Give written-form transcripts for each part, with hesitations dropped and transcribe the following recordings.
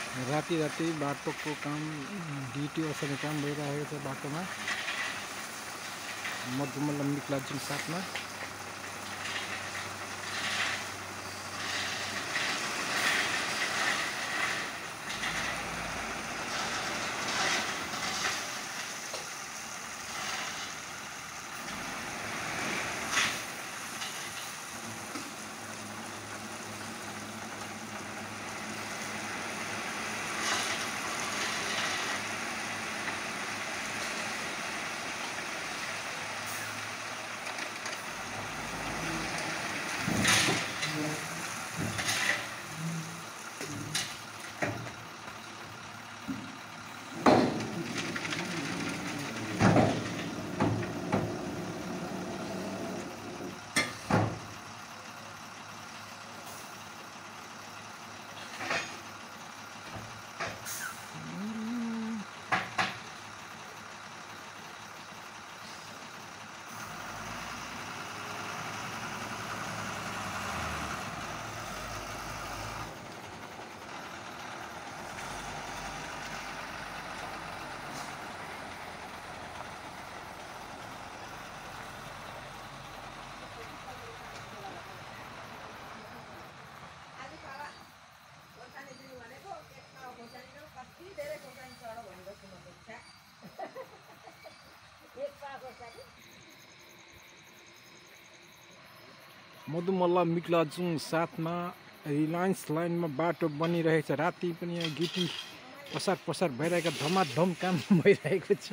राति राति बाटोको काम डिटिओसँग काम भइरहेको छ बाटोमा मधुमल्ल मिक्लाजुङ साथमा। मधुमल्ल मिक्लाजुङ साथमा रिलायन्स लाइनमा बाटो बनिरहेको छ। राति पनि यहाँ गिटी पसार पसार भइरहेको धमाधम काम भइरहेको छ।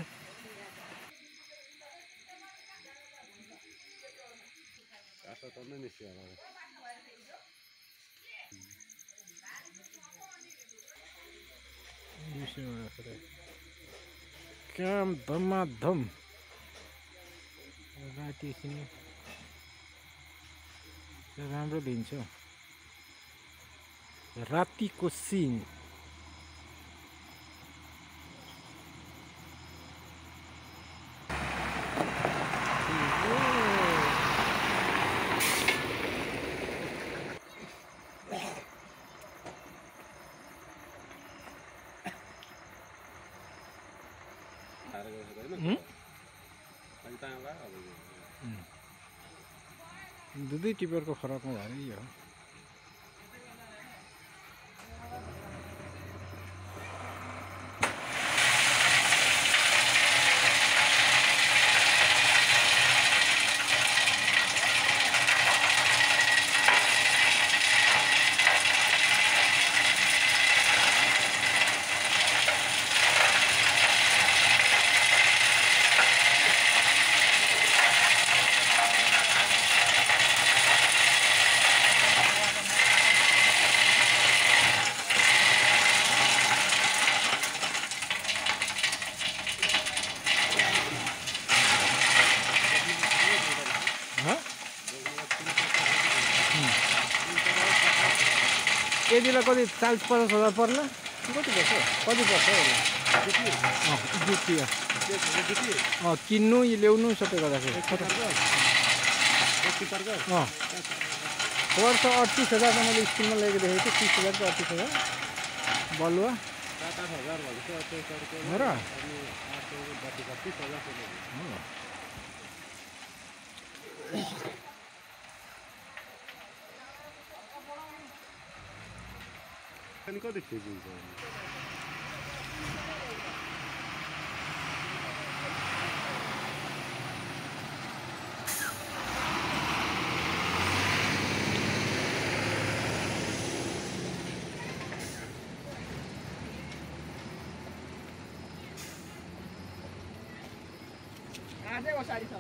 काम धमाधम राति राम्रो दिन्छ रातिको सिन। दुधै टिपरको फरकमा भएर यो यतिलाई कति 40-50 हजार पर्ला? कति पर्छ? कति पर्छ किन्नु ल्याउनु सबै गर्दाखेरि पर्छ 38,000 त मैले स्कुलमा लगेको देखेको थिएँ। 30,000 को 38,000 बलुवा 7-8,000 हो र कति खेजिन्छ आजै ओसारी सक्नु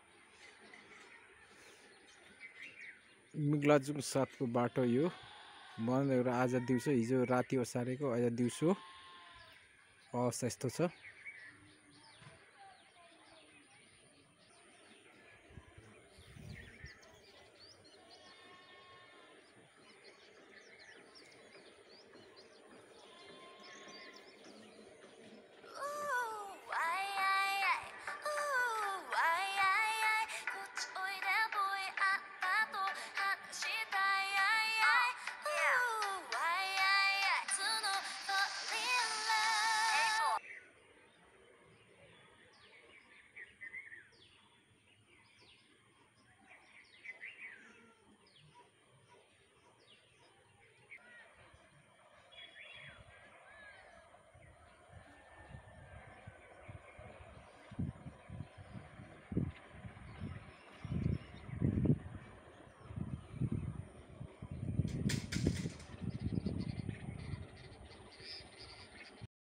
मिक्लाजुङ साथको बाटो यो। बन्द आज दिउँसो हिजो राति ओसारेको आज दिउँसो अवस्था यस्तो छ।